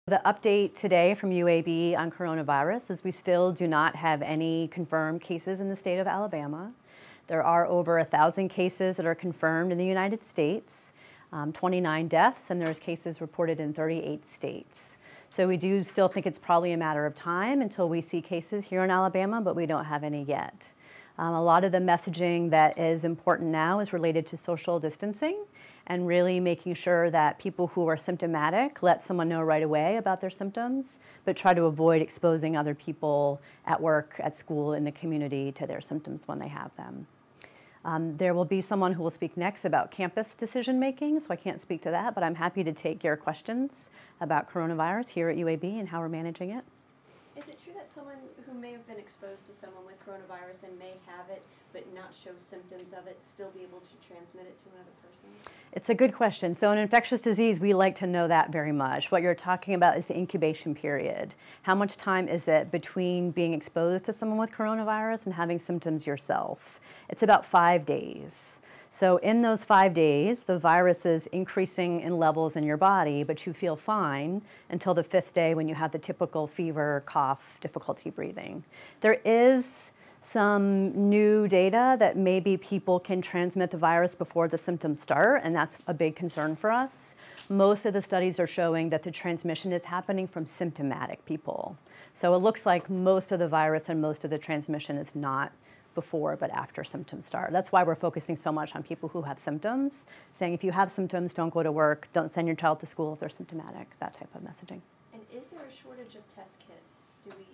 The update today from UAB on coronavirus is we still do not have any confirmed cases in the state of Alabama. There are over 1,000 cases that are confirmed in the United States, 29 deaths, and there's cases reported in 38 states. So we do still think it's probably a matter of time until we see cases here in Alabama, but we don't have any yet. A lot of the messaging that is important now is related to social distancing and really making sure that people who are symptomatic let someone know right away about their symptoms, but try to avoid exposing other people at work, at school, in the community to their symptoms when they have them. There will be someone who will speak next about campus decision making, so I can't speak to that, but I'm happy to take your questions about coronavirus here at UAB and how we're managing it. Is it true that someone who may have been exposed to someone with coronavirus and may have it but not show symptoms of it still be able to transmit it to another person? It's a good question. So in infectious disease, we like to know that very much. What you're talking about is the incubation period. How much time is it between being exposed to someone with coronavirus and having symptoms yourself? It's about 5 days. So in those 5 days, the virus is increasing in levels in your body, but you feel fine until the 5th day when you have the typical fever, cough, difficulty breathing. There is some new data that maybe people can transmit the virus before the symptoms start, and that's a big concern for us. Most of the studies are showing that the transmission is happening from symptomatic people. So it looks like most of the virus and most of the transmission is not before but after symptoms start. That's why we're focusing so much on people who have symptoms, saying if you have symptoms, don't go to work, don't send your child to school if they're symptomatic, that type of messaging. And is there a shortage of test kits?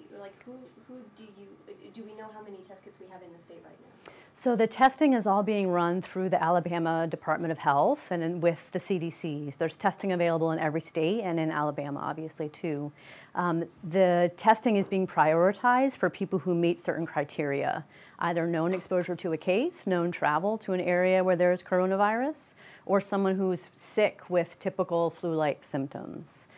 Do we know how many test kits we have in the state right now? So the testing is all being run through the Alabama Department of Health and with the CDCs. There's testing available in every state and in Alabama, obviously, too. The testing is being prioritized for people who meet certain criteria, either known exposure to a case, known travel to an area where there's coronavirus, or someone who's sick with typical flu-like symptoms.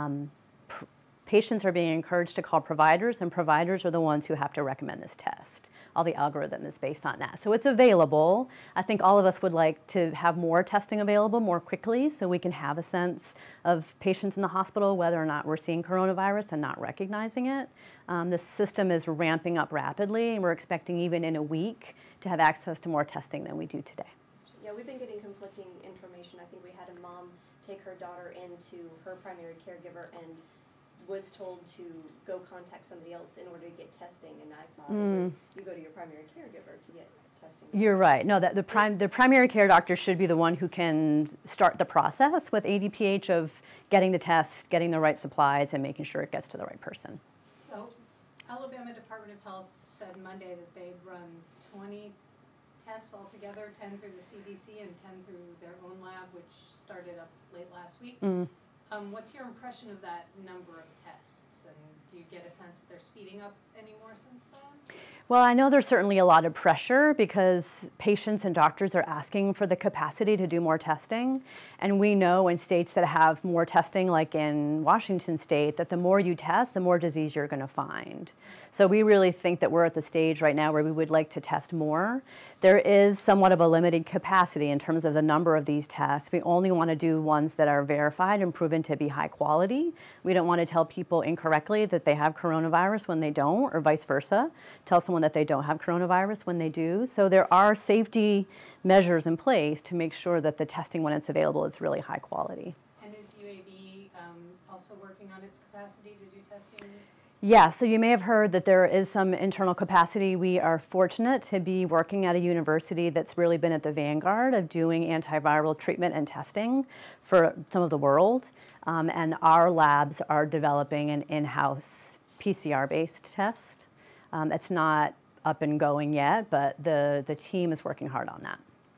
Patients are being encouraged to call providers, and providers are the ones who have to recommend this test. All the algorithm is based on that. So it's available. I think all of us would like to have more testing available more quickly so we can have a sense of patients in the hospital, whether or not we're seeing coronavirus and not recognizing it. The system is ramping up rapidly, and we're expecting even in a week to have access to more testing than we do today. Yeah, we've been getting conflicting information. I think we had a mom take her daughter into her primary caregiver and was told to go contact somebody else in order to get testing, and I thought it was you go to your primary caregiver to get testing. You're right. No, the primary care doctor should be the one who can start the process with ADPH of getting the test, getting the right supplies, and making sure it gets to the right person. So, Alabama Department of Health said Monday that they'd run 20 tests altogether, 10 through the CDC and 10 through their own lab, which started up late last week. What's your impression of that number of tests, and do you get a sense that they're speeding up any more since then? Well, I know there's certainly a lot of pressure because patients and doctors are asking for the capacity to do more testing, and we know in states that have more testing, like in Washington State, that the more you test, the more disease you're going to find. So we really think that we're at the stage right now where we would like to test more. There is somewhat of a limited capacity in terms of the number of these tests. We only want to do ones that are verified and proven to be high quality. We don't want to tell people incorrectly that they have coronavirus when they don't, or vice versa. Tell someone that they don't have coronavirus when they do. So there are safety measures in place to make sure that the testing, when it's available, is really high quality. And is UAB also working on its capacity to do testing? Yeah, so you may have heard that there is some internal capacity. We are fortunate to be working at a university that's really been at the vanguard of doing antiviral treatment and testing for some of the world. And our labs are developing an in-house PCR-based test. It's not up and going yet, but the team is working hard on that.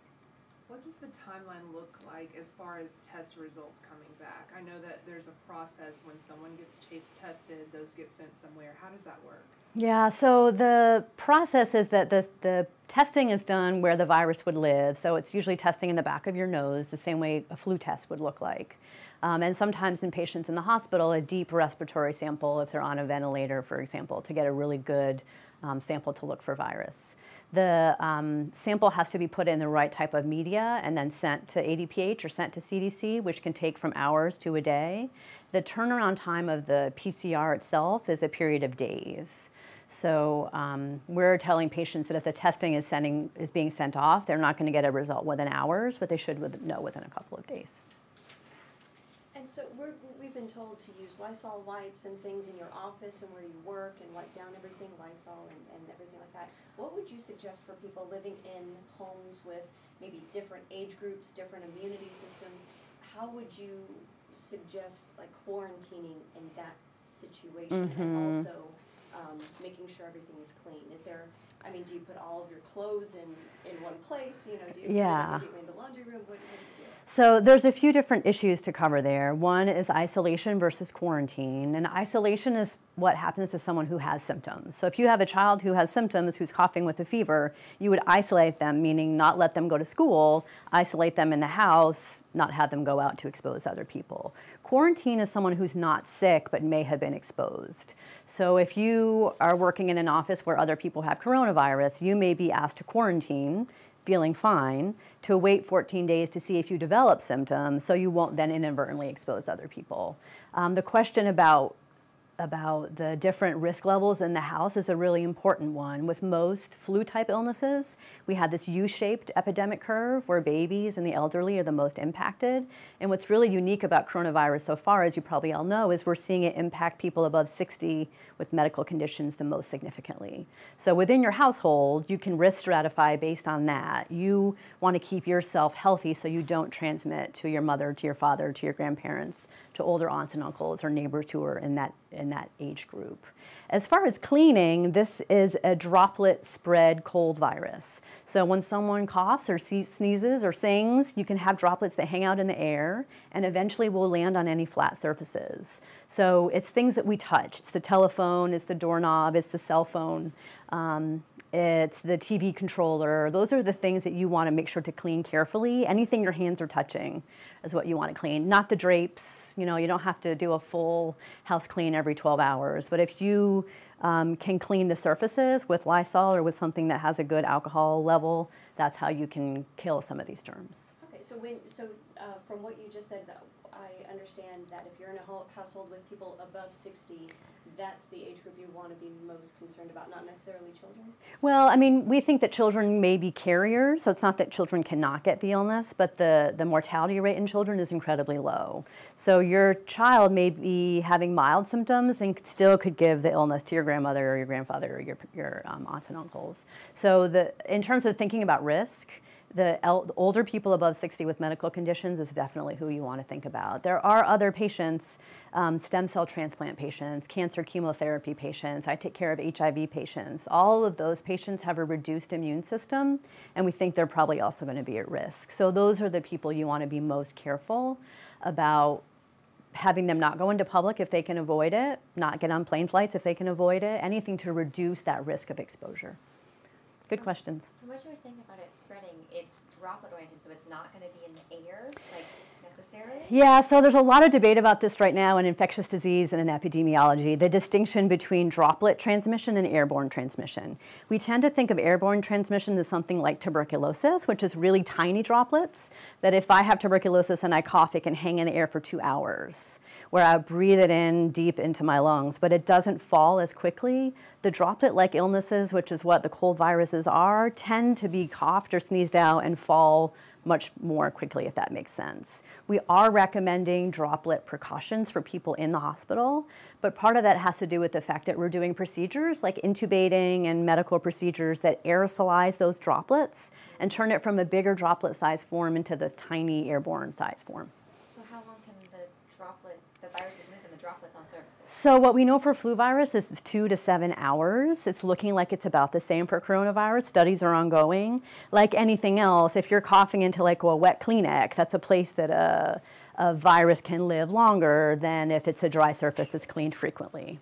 What does the timeline look like as far as test results coming back? I know that there's a process when someone gets tested, those get sent somewhere. How does that work? Yeah, so the process is that the testing is done where the virus would live. So it's usually testing in the back of your nose, the same way a flu test would look like. And sometimes in patients in the hospital, a deep respiratory sample if they're on a ventilator, for example, to get a really good sample to look for virus. The sample has to be put in the right type of media and then sent to ADPH or sent to CDC, which can take from hours to a day. The turnaround time of the PCR itself is a period of days. So we're telling patients that if the testing is being sent off, they're not going to get a result within hours, but they should know within a couple of days. And so we've been told to use Lysol wipes and things in your office and where you work and wipe down everything, Lysol and everything like that. What would you suggest for people living in homes with maybe different age groups, different immunity systems? How would you suggest like quarantining in that situation and also making sure everything is clean? Is there, I mean, do you put all of your clothes in one place? You know, do you put it immediately in the laundry room? What do you do? So there's a few different issues to cover there. One is isolation versus quarantine. And isolation is what happens to someone who has symptoms. So if you have a child who has symptoms, who's coughing with a fever, you would isolate them, meaning not let them go to school, isolate them in the house, not have them go out to expose other people. Quarantine is someone who's not sick but may have been exposed. So if you are working in an office where other people have coronavirus, you may be asked to quarantine, feeling fine, to wait 14 days to see if you develop symptoms so you won't then inadvertently expose other people. The question about the different risk levels in the house is a really important one. With most flu-type illnesses, we have this U-shaped epidemic curve where babies and the elderly are the most impacted. And what's really unique about coronavirus so far, as you probably all know, is we're seeing it impact people above 60 with medical conditions the most significantly. So within your household, you can risk stratify based on that. You want to keep yourself healthy so you don't transmit to your mother, to your father, to your grandparents, to older aunts and uncles or neighbors who are in that age group. As far as cleaning, this is a droplet spread cold virus. So when someone coughs or sneezes or sings, you can have droplets that hang out in the air and eventually will land on any flat surfaces. So it's things that we touch. It's the telephone, it's the doorknob, it's the cell phone, it's the TV controller. Those are the things that you want to make sure to clean carefully. Anything your hands are touching is what you want to clean, not the drapes. You know, you don't have to do a full house clean every 12 hours. But if you can clean the surfaces with Lysol or with something that has a good alcohol level, that's how you can kill some of these germs. Okay, so from what you just said, I understand that if you're in a household with people above 60, that's the age group you want to be most concerned about, not necessarily children? Well, I mean, we think that children may be carriers, so it's not that children cannot get the illness, but the mortality rate in children is incredibly low. So your child may be having mild symptoms and still could give the illness to your grandmother or your grandfather or your aunts and uncles. So in terms of thinking about risk, the older people above 60 with medical conditions is definitely who you want to think about. There are other patients, stem cell transplant patients, cancer chemotherapy patients. I take care of HIV patients. All of those patients have a reduced immune system, and we think they're probably also going to be at risk. So those are the people you want to be most careful about, having them not go into public if they can avoid it, not get on plane flights if they can avoid it, anything to reduce that risk of exposure. Good questions. From what you were saying about it spreading, it's droplet oriented, so it's not going to be in the air, like, necessarily? Yeah, so there's a lot of debate about this right now in infectious disease and in epidemiology, the distinction between droplet transmission and airborne transmission. We tend to think of airborne transmission as something like tuberculosis, which is really tiny droplets, that if I have tuberculosis and I cough, it can hang in the air for 2 hours, where I breathe it in deep into my lungs, but it doesn't fall as quickly. The droplet-like illnesses, which is what the cold viruses are, tend to be coughed or sneezed out and fall much more quickly, if that makes sense. We are recommending droplet precautions for people in the hospital, but part of that has to do with the fact that we're doing procedures like intubating and medical procedures that aerosolize those droplets and turn it from a bigger droplet size form into the tiny airborne size form. So how long can the viruses live in the droplets on surfaces? So what we know for flu virus is 2 to 7 hours. It's looking like it's about the same for coronavirus. Studies are ongoing. Like anything else, if you're coughing into like a wet Kleenex, that's a place that a virus can live longer than if it's a dry surface that's cleaned frequently.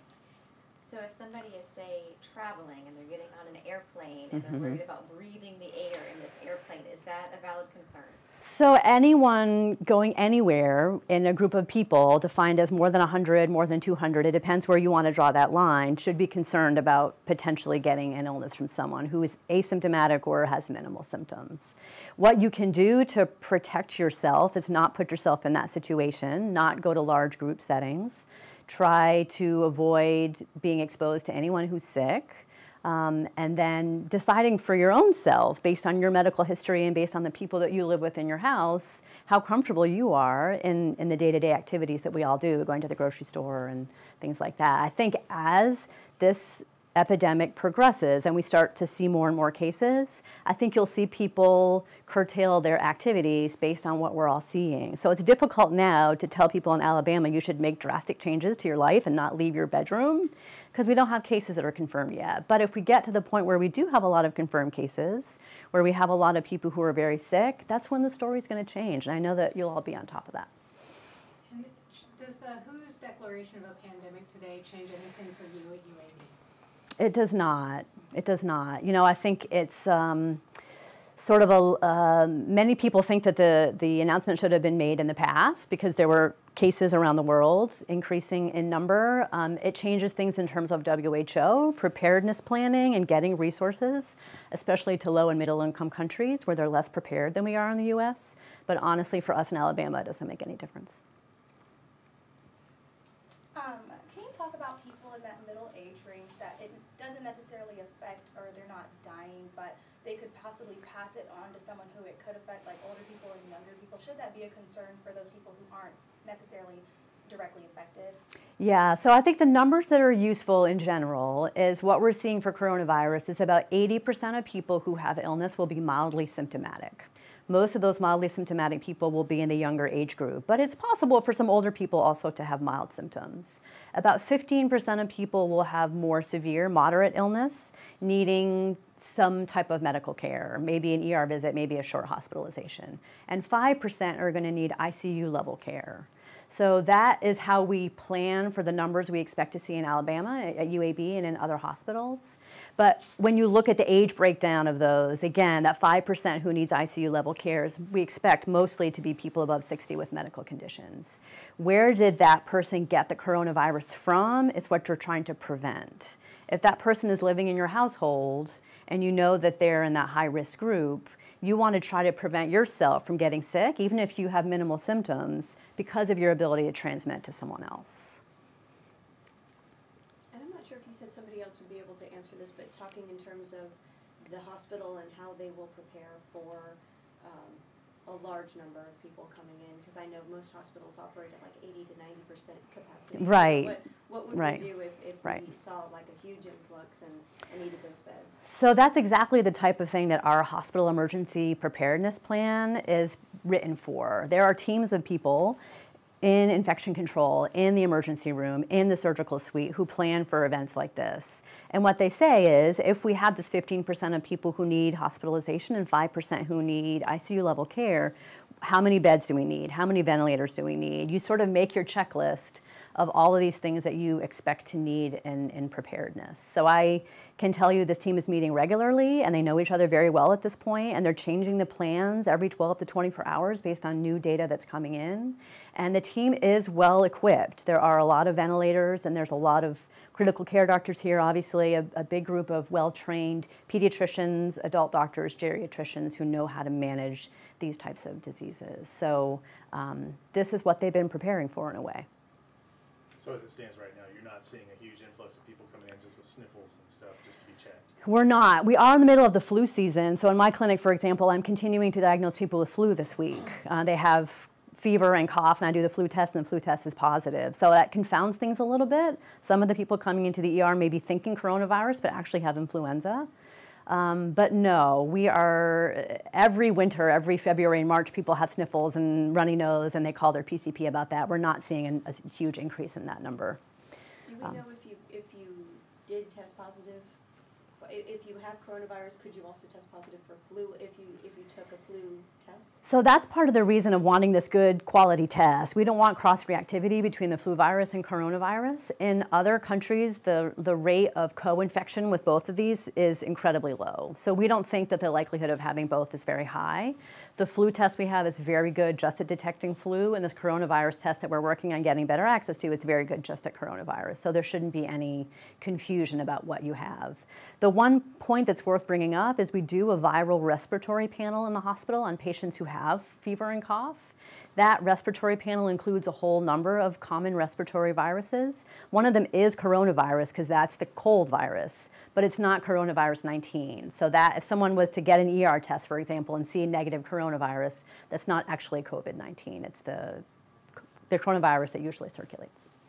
So if somebody is, say, traveling and they're getting on an airplane and they're worried about breathing the air in this airplane, is that a valid concern? So anyone going anywhere in a group of people defined as more than 100, more than 200, it depends where you want to draw that line, should be concerned about potentially getting an illness from someone who is asymptomatic or has minimal symptoms. What you can do to protect yourself is not put yourself in that situation, not go to large group settings, try to avoid being exposed to anyone who's sick. And then deciding for your own self, based on your medical history and based on the people that you live with in your house, how comfortable you are in the day-to-day activities that we all do, going to the grocery store and things like that. I think as this epidemic progresses and we start to see more and more cases, I think you'll see people curtail their activities based on what we're all seeing. So it's difficult now to tell people in Alabama you should make drastic changes to your life and not leave your bedroom, because we don't have cases that are confirmed yet. But if we get to the point where we do have a lot of confirmed cases, where we have a lot of people who are very sick, that's when the story's going to change. And I know that you'll all be on top of that. And does the WHO's declaration of a pandemic today change anything for you at UAB? It does not. It does not. You know, I think it's sort of many people think that the announcement should have been made in the past because there were cases around the world increasing in number. It changes things in terms of WHO, preparedness planning and getting resources, especially to low and middle income countries where they're less prepared than we are in the US. But honestly, for us in Alabama, it doesn't make any difference. Can you talk about people in that middle age range that it doesn't necessarily affect, or they're not dying, but they could possibly pass it on to someone who it could affect, like older people and younger people? Should that be a concern for those people who aren't necessarily directly affected? Yeah, so I think the numbers that are useful in general is what we're seeing for coronavirus is about 80% of people who have illness will be mildly symptomatic. Most of those mildly symptomatic people will be in the younger age group, but it's possible for some older people also to have mild symptoms. About 15% of people will have more severe, moderate illness, needing some type of medical care, maybe an ER visit, maybe a short hospitalization. And 5% are going to need ICU level care. So that is how we plan for the numbers we expect to see in Alabama at UAB and in other hospitals. But when you look at the age breakdown of those, again, that 5% who needs ICU level care, we expect mostly to be people above 60 with medical conditions. Where did that person get the coronavirus from is what you're trying to prevent. If that person is living in your household and you know that they're in that high-risk group, you want to try to prevent yourself from getting sick, even if you have minimal symptoms, because of your ability to transmit to someone else. And I'm not sure if you said somebody else would be able to answer this, but talking in terms of the hospital and how they will prepare for a large number of people coming in, because I know most hospitals operate at like 80 to 90% capacity. Right. What would Right. we do if Right. we saw like a huge influx and needed those beds? So that's exactly the type of thing that our hospital emergency preparedness plan is written for. There are teams of people in infection control, in the emergency room, in the surgical suite who plan for events like this. And what they say is if we have this 15% of people who need hospitalization and 5% who need ICU level care, how many beds do we need? How many ventilators do we need? You sort of make your checklist of all of these things that you expect to need in preparedness. So I can tell you this team is meeting regularly and they know each other very well at this point, and they're changing the plans every 12 to 24 hours based on new data that's coming in. And the team is well equipped. There are a lot of ventilators and there's a lot of critical care doctors here, obviously a big group of well-trained pediatricians, adult doctors, geriatricians who know how to manage these types of diseases. So this is what they've been preparing for in a way. So as it stands right now, you're not seeing a huge influx of people coming in just with sniffles and stuff just to be checked? We're not. We are in the middle of the flu season. So in my clinic, for example, I'm continuing to diagnose people with flu this week. They have fever and cough, and I do the flu test, and the flu test is positive. So that confounds things a little bit. Some of the people coming into the ER may be thinking coronavirus, but actually have influenza. But no, we are, every winter, every February and March, people have sniffles and runny nose, and they call their PCP about that. We're not seeing a huge increase in that number. Do we know if you did test positive if you have coronavirus, could you also test positive for flu if you took a flu test? So that's part of the reason of wanting this good quality test. We don't want cross-reactivity between the flu virus and coronavirus. In other countries, the rate of co-infection with both of these is incredibly low. So we don't think that the likelihood of having both is very high. The flu test we have is very good just at detecting flu, and this coronavirus test that we're working on getting better access to, it's very good just at coronavirus. So there shouldn't be any confusion about what you have. The one point that's worth bringing up is we do a viral respiratory panel in the hospital on patients who have fever and cough. That respiratory panel includes a whole number of common respiratory viruses. One of them is coronavirus because that's the cold virus, but it's not coronavirus 19. So that if someone was to get an ER test, for example, and see negative coronavirus, that's not actually COVID-19. It's the coronavirus that usually circulates.